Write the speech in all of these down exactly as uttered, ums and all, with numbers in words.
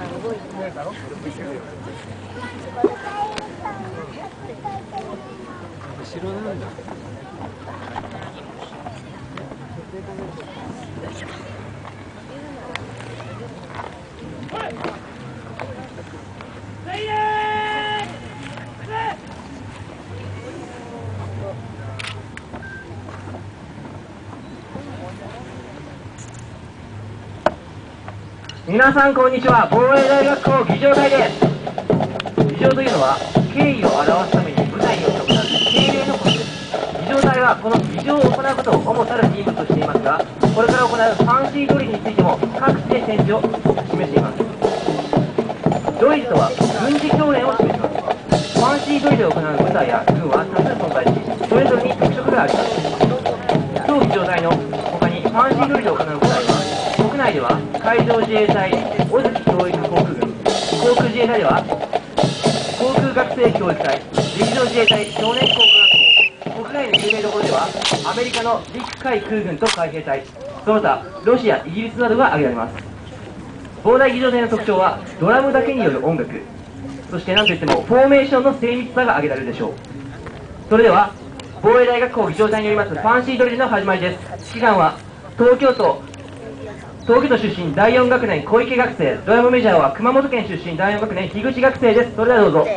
後ろなんだ。 皆さんこんにちは。防衛大学校儀仗隊です。儀仗というのは敬意を表すために部隊によって行う敬礼のことです。儀仗隊はこの儀仗を行うことを主たる任務としていますが、これから行うファンシードリルについても各地で展示を示しています。ドリルとは軍事教練を示します。ファンシードリルを行う部隊や軍は多数存在し、それぞれに特色があります。当儀仗隊の他にファンシードリルを行う部隊は国内では海上自衛隊小月教育航空軍、航空自衛隊では航空学生教育隊、陸上自衛隊少年航空学校、国外の有名どころではアメリカの陸海空軍と海兵隊、その他ロシア、イギリスなどが挙げられます。防大儀仗隊の特徴はドラムだけによる音楽、そして何といってもフォーメーションの精密さが挙げられるでしょう。それでは防衛大学校儀仗隊によりますファンシードリルの始まりです。指揮官は東京都東京都出身だいよん学年小池学生、ドラムメジャーは熊本県出身だいよん学年樋口学生です。それではどうぞ。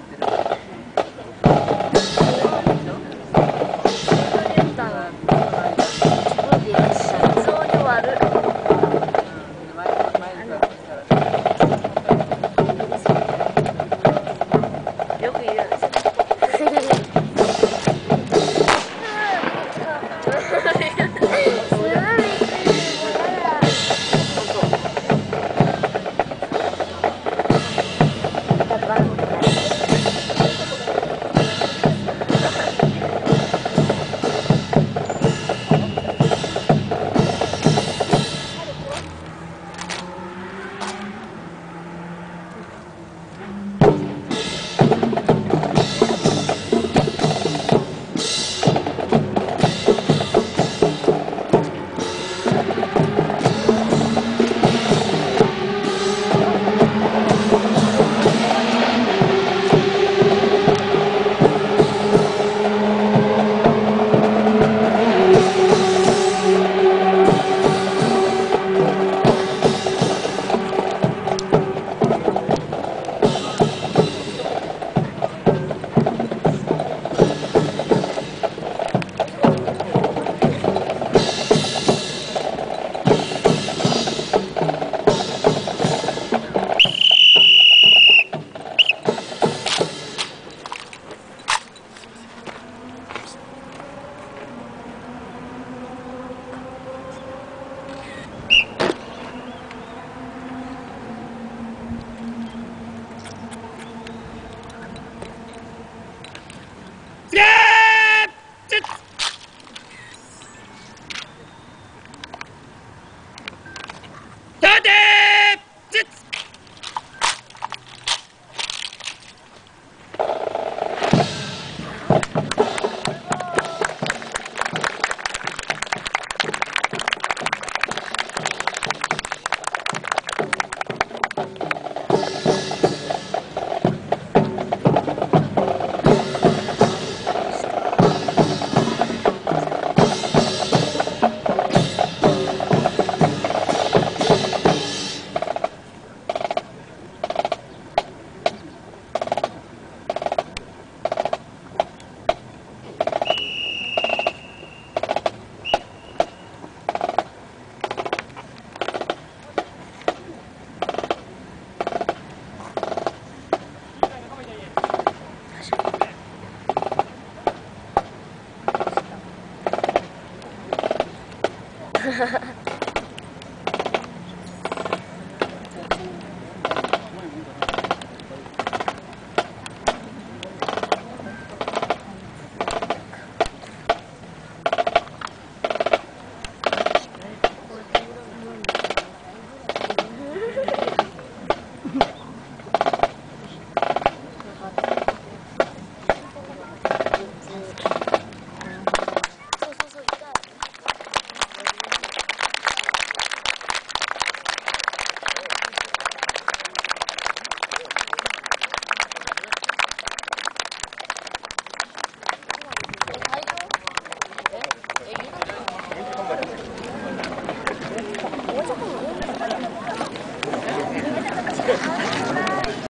ハハハ。